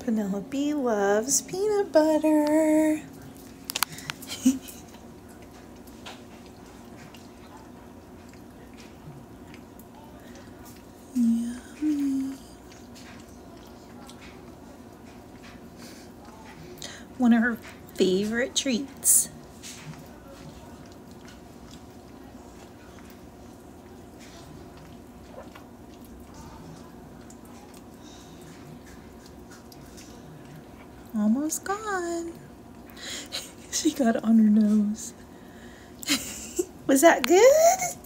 Penelope loves peanut butter. Yummy. One of her favorite treats. Almost gone. She got it on her nose. Was that good?